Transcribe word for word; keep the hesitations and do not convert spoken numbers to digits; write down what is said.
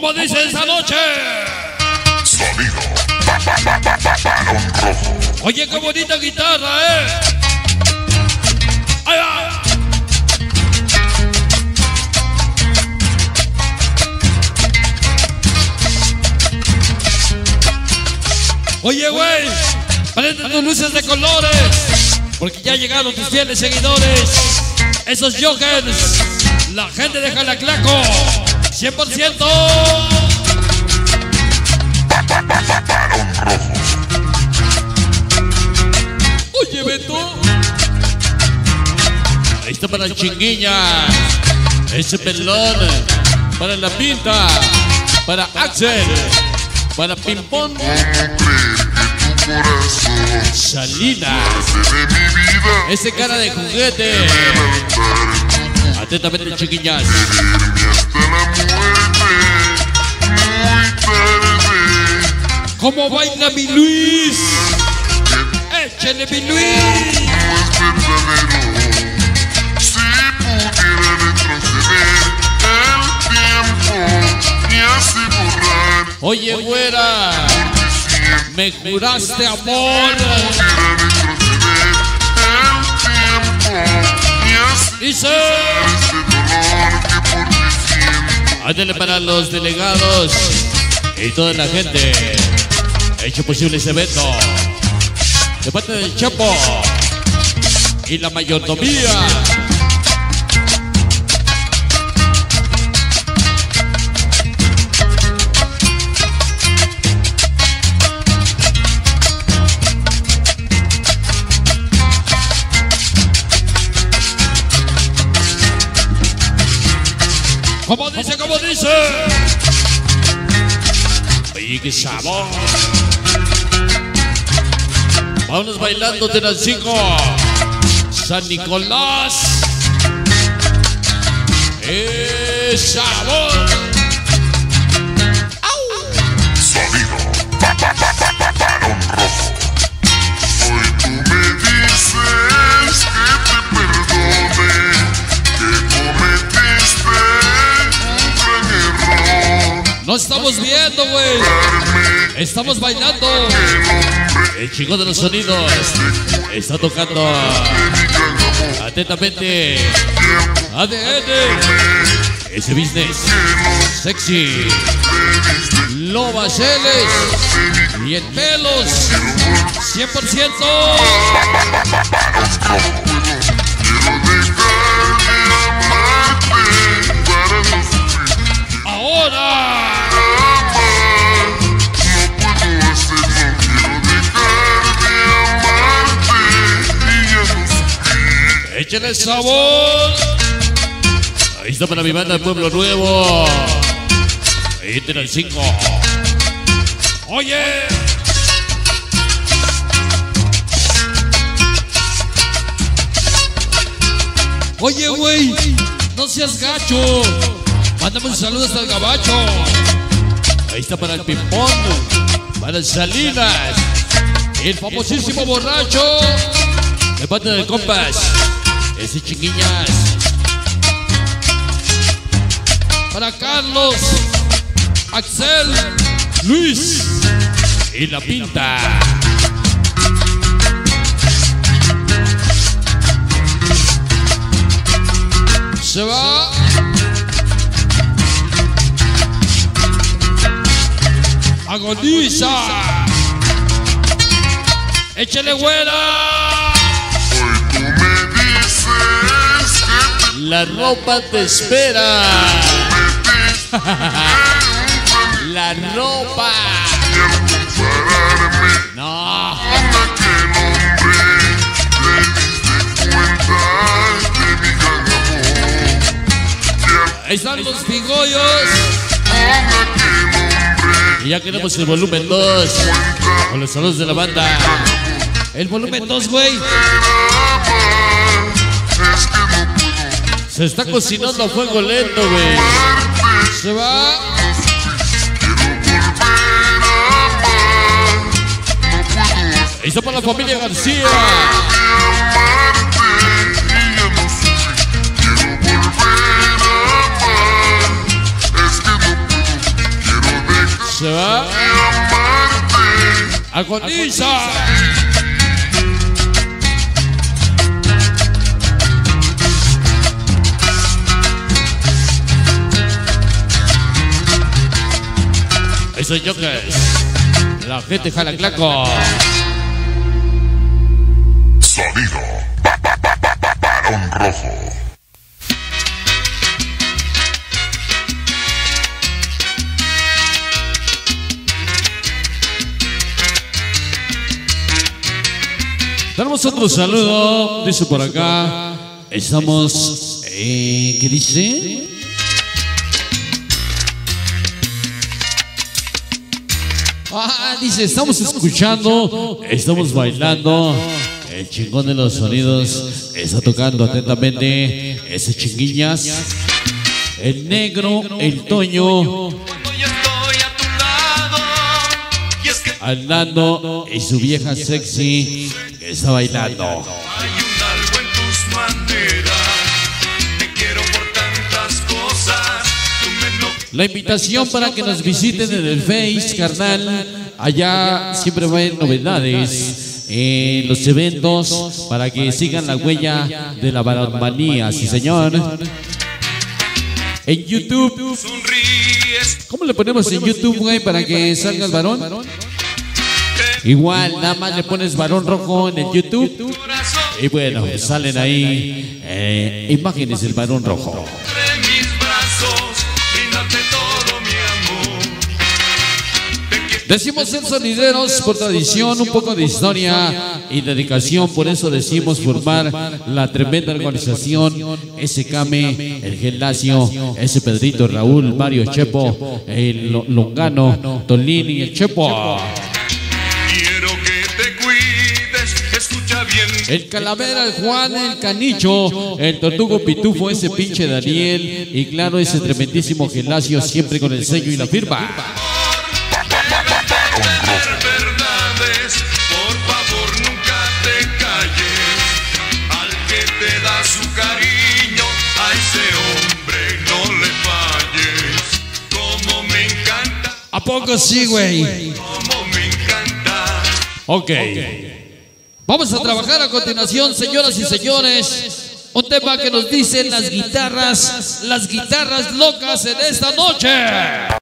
¿Cómo dice esa noche? Sonido Balón Rojo. Oye, qué bonita guitarra, ¿eh? ¡Ay, ay! Oye, güey, prende tus luces de colores, porque ya llegaron tus fieles seguidores, esos jokers, la gente de Jalaclaco, cien por ciento. Balón Rojo. Oye, Beto. Ahí está para la Chinguiña, ese pelón, para la Pinta, para Axel, para Pimpón, Salinas, ese cara de juguete. Atentamente, chiquillas. ¿Cómo baila mi Luis? Échale, mi Luis. Oye, güera, me juraste amor. Dice. Ándale para los delegados y toda la gente. Ha hecho posible ese evento. De parte del Chapo y la mayordomía. ¿Cómo dice? ¿Cómo dice? Oye, qué sabor. Vámonos bailando de las cinco. San Nicolás. ¡Eh, sabor! ¡Au! Sonido Balón Rojo. Hoy tú me dices que te perdone, que cometiste un gran error. No estamos viendo, güey. Estamos bailando. El chico de los sonidos está tocando atentamente A D N. Ese business sexy. Loba Celes y en pelos cien por ciento. Ahora. Échale sabor. Ahí está para mi banda Pueblo Nuevo. Ahí tiene el cinco. Oye. Oye, güey, no seas gacho. Mándame un saludo hasta el gabacho. Ahí está para el Pimpón, para el Salinas, el famosísimo borracho. De parte del compas, ese Chinguiñas. Para Carlos, Axel, Luis y la Pinta. Se va. Agoniza. Échale, güera. La ropa te espera. La ropa. No. Ahí están los pigollos. Y ya queremos el volumen dos. Con los saludos de la banda. El volumen dos, güey. Se está cocinando a fuego lento, güey. Se va. Ahí está para la familia García. Se va. Agoniza. Eso yo que es. La gente jala claco. Sonido ba, ba, ba, ba, ba, Barón Rojo. Tenemos otro saludo, dice por acá. Estamos, eh, ¿qué dice? Ah, dice, estamos escuchando, estamos bailando. El chingón de los sonidos está tocando atentamente ese chinguillas. El negro, el Toño. Andando y su vieja sexy que está bailando. Hay un algo en tus maneras, te quiero por tantas cosas. Tú me lo... La invitación para que nos visiten en el Face, carnal. Allá siempre va a haber novedades en los eventos para que sigan la huella de la varonmanía, sí señor. En YouTube, ¿cómo le ponemos en YouTube, güey, para que salga el varón? Igual, nada más le pones Barón Rojo en el YouTube y bueno, salen ahí eh, imágenes del Barón Rojo. Decimos ser sonideros por tradición, un poco de historia y dedicación, por eso decimos formar la tremenda organización S K M, el Gelacio, ese Pedrito, Raúl, Mario, Chepo, el Longano, Tolín y el Chepo. El Calavera, el Juan, el Canicho, el Tortugo Pitufo, ese pinche Daniel y claro, ese tremendísimo Gelacio, siempre con el sello y la firma. Verdades, por favor nunca te calles. Al que te da su cariño, a ese hombre no le falles. Como me encanta. ¿A poco sí, güey? Como me encanta. Ok. Vamos a trabajar a continuación, señoras y señores. Un tema que nos dicen las guitarras, las guitarras locas en esta noche.